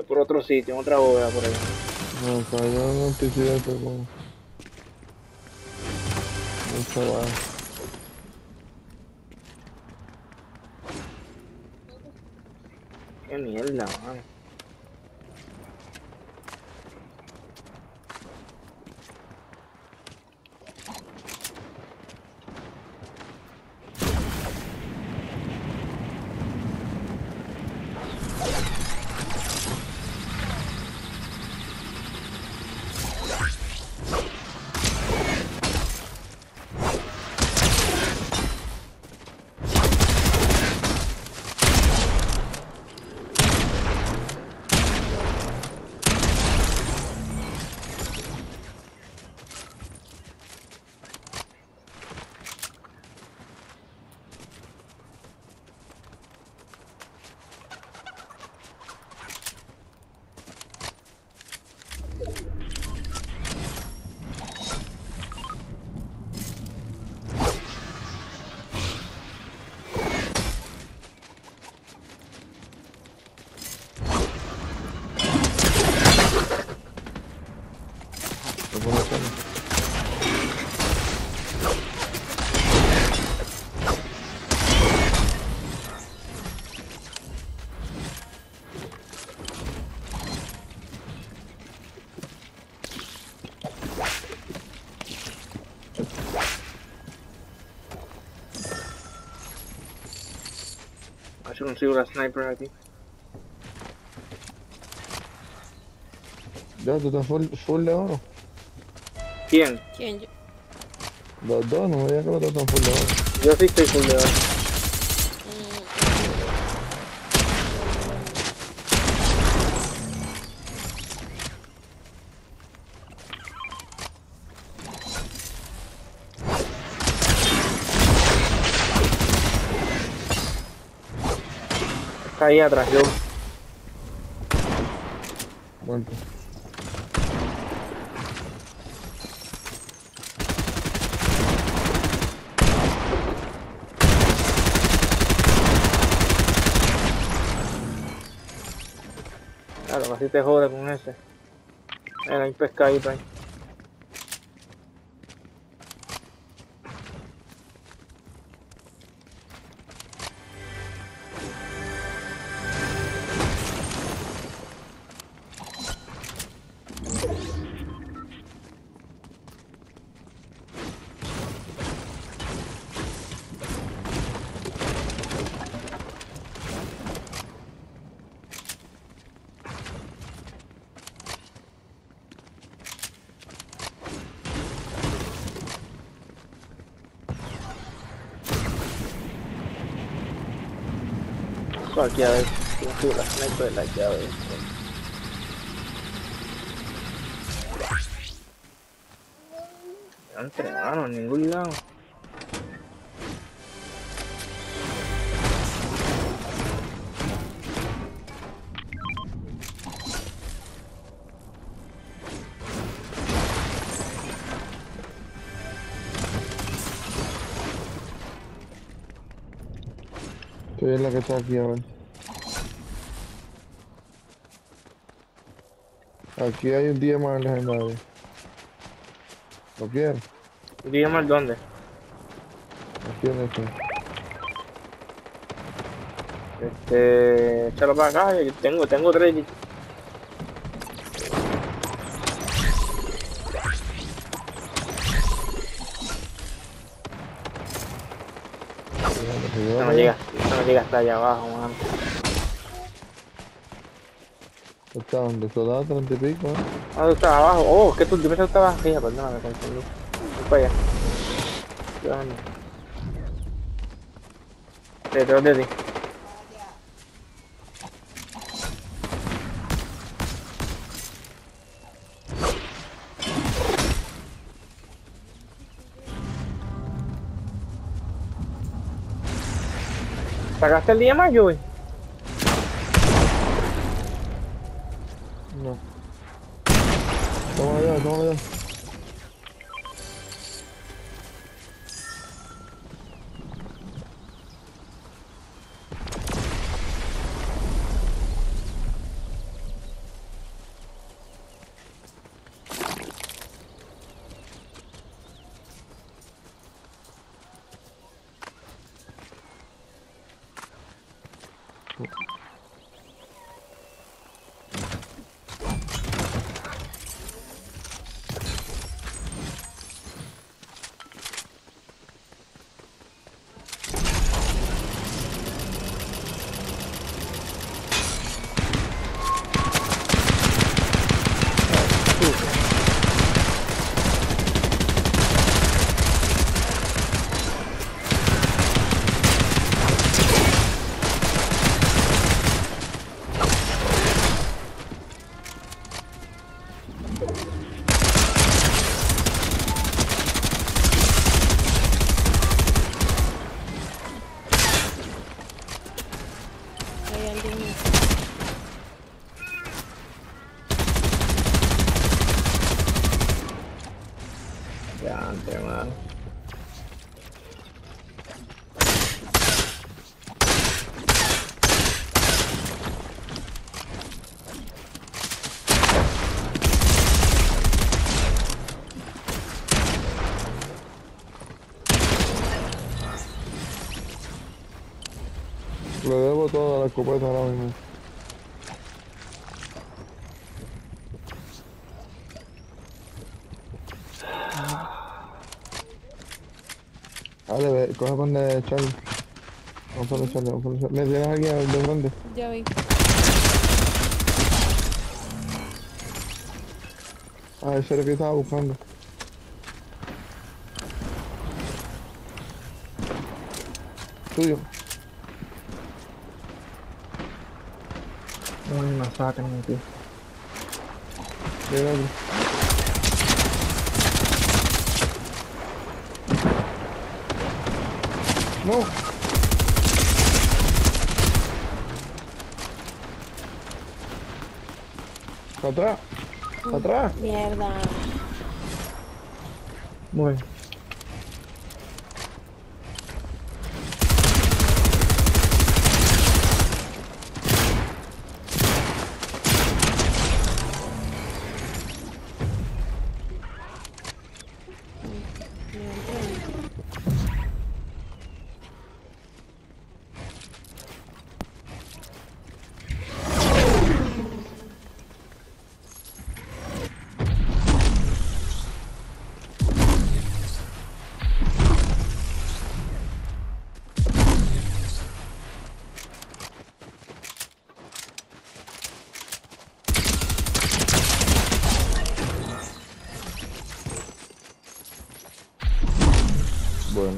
por otro sitio, en otra bóveda por ahí. No, cayó en un accidente con un chaval. Qué mierda, mano. Se pone solo. A ver si consigo la sniper aquí. Ya, tú estás full de oro. ¿Quién? ¿Quién? Yo? Los dos, no me digas que los dos están full de oro. Yo sí estoy full de oro. Está ahí atrás, yo. Muerto. Claro, así te jode con ese. Mira, hay un pescadito ahí. Aquí a ver. Si consigo la sniper de la llave. No entrenaron en ningún lado. Estoy en la que está aquí, a ver. Aquí hay un día más legendario. ¿Lo quieres? Dígame al dónde. Aquí en este. Échalo para acá. Yo tengo tres. Fíjate, si yo No para me llega, allá, no me llega hasta allá abajo, mano. está donde soldado 30 y pico, ¿eh? Ah, tú estás abajo. Oh, es que tú, yo pensé que estabas arriba, perdón, me confundí. Voy para allá. Cuidado. Detrás de ti. ¿Sacaste el día más, Joey? No. Toma allá, toma allá. Hay alguien. Ya, antes, man. Le debo toda la escopeta ahora mismo. Dale, ve, coge pan de Charlie. Vamos a Charlie, vamos a Charlie. ¿Me tienes alguien de frente? Ya vi. Ah, ese era el que estaba buscando. Tuyo. No me masacran aquí. Viene otro. No. Para atrás. Para atrás. Mierda. Muy bien. Bueno.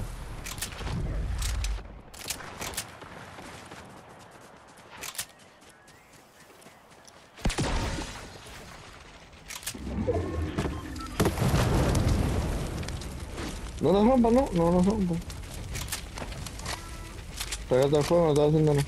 No nos rompan, no, no nos rompan. Pégate al fuego, no estás haciendo nada.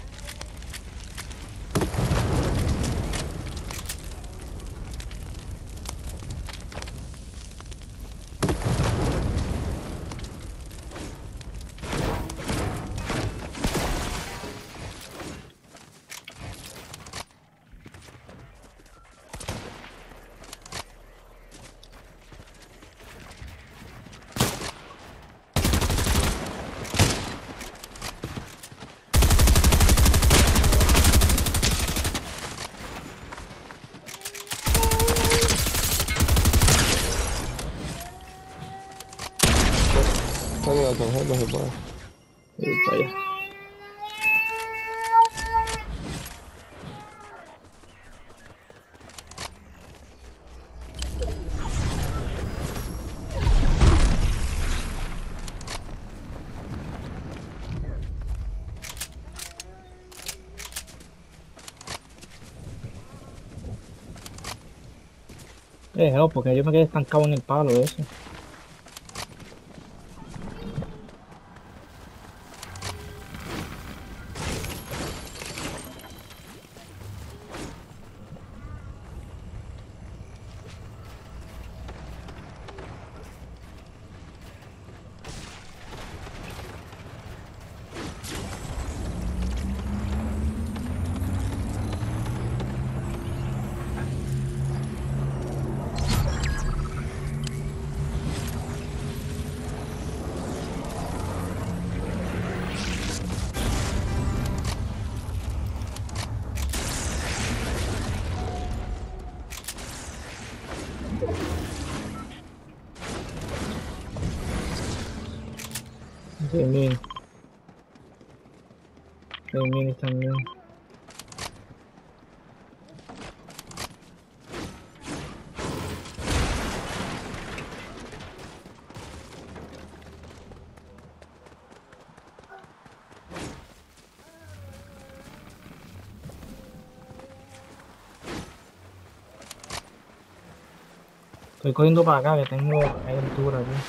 Sale la tarjeta, se puede. Y para allá. No, porque yo me quedé estancado en el palo de eso. 6.000. 6.000 también. Estoy cogiendo para acá, que tengo aventura aquí.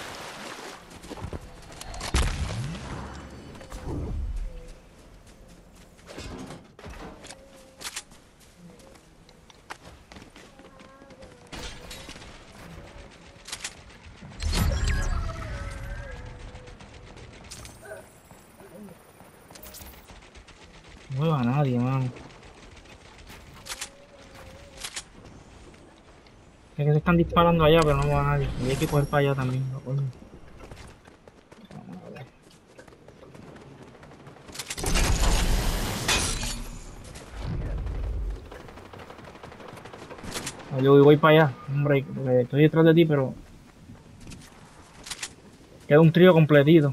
No veo a nadie, mano. Es que se están disparando allá, pero no veo a nadie. Y hay que coger para allá también, ¿no? Coño. Vamos a ver. Yo voy para allá, hombre, porque estoy detrás de ti, pero queda un trío completito.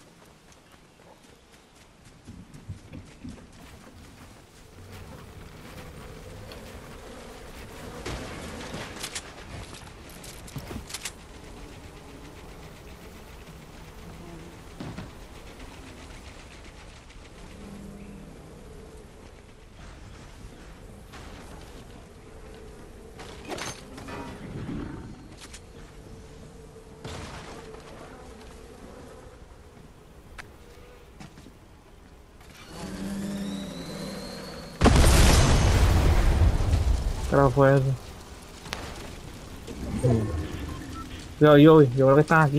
Creo que fue eso. Yo creo que están aquí.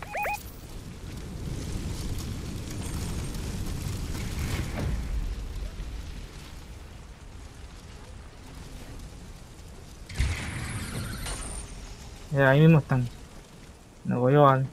Ahí mismo están. Me voy a llevar.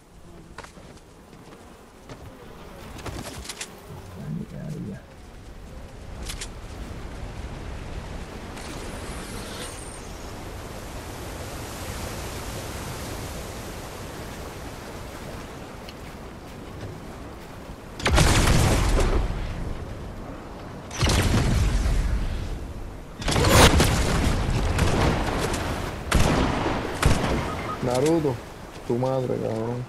Naruto, tu madre, cabrón.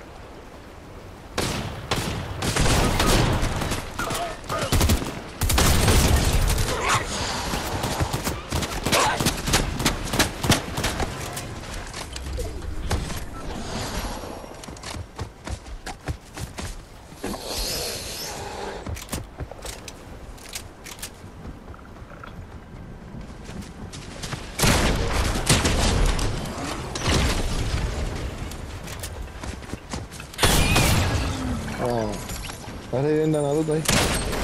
Ah, está reviviendo a Naruto ahí.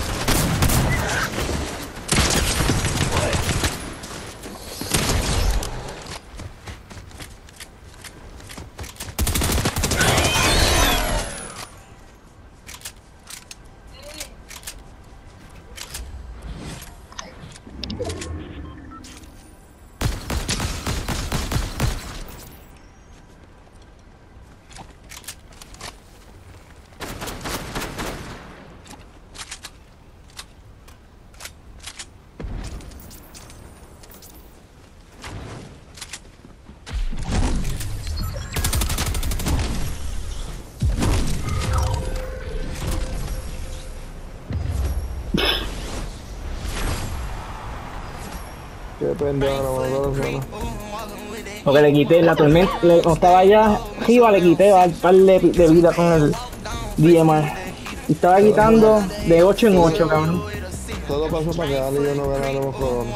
Qué pendejo, no me acuerdo. Porque le quité la tormenta, no estaba allá arriba, le quité un par de vida con el DMR. Y estaba quitando de 8 en 8, cabrón. Todo pasó para que Ale y yo no ganáramos corona.